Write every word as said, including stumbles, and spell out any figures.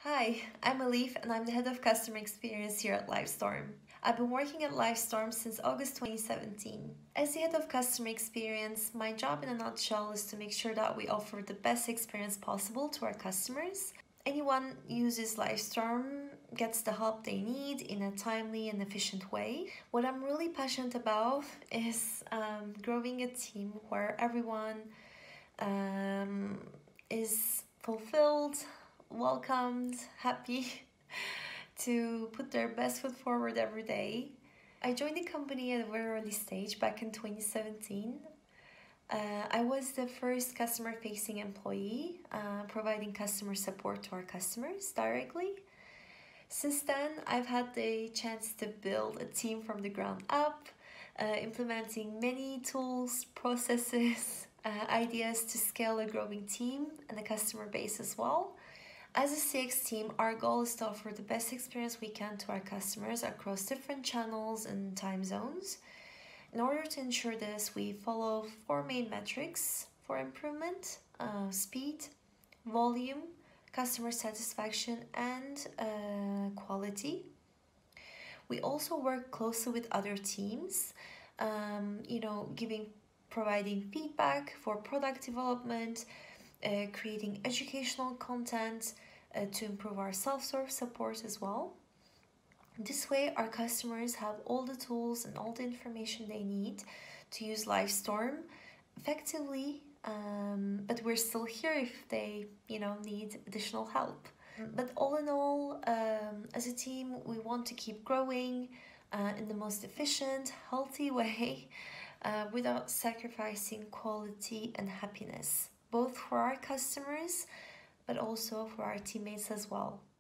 Hi, I'm Elif and I'm the head of customer experience here at Livestorm. I've been working at Livestorm since August twenty seventeen. As the head of customer experience, my job in a nutshell is to make sure that we offer the best experience possible to our customers. Anyone uses Livestorm gets the help they need in a timely and efficient way. What I'm really passionate about is um, growing a team where everyone um, is fulfilled, welcomed, happy to put their best foot forward every day. I joined the company at a very early stage back in twenty seventeen. Uh, I was the first customer facing employee, uh, providing customer support to our customers directly. Since then, I've had the chance to build a team from the ground up, uh, implementing many tools, processes, uh, ideas to scale a growing team and a customer base as well. As a C X team, our goal is to offer the best experience we can to our customers across different channels and time zones. In order to ensure this, we follow four main metrics for improvement: uh, speed, volume, customer satisfaction, and uh, quality. We also work closely with other teams, um, you know, giving, providing feedback for product development, uh, creating educational content uh, to improve our self-serve support as well. This way, our customers have all the tools and all the information they need to use Livestorm effectively, um, but we're still here if they, you know, need additional help. But all in all, um, as a team, we want to keep growing uh, in the most efficient, healthy way uh, without sacrificing quality and happiness, both for our customers, but also for our teammates as well.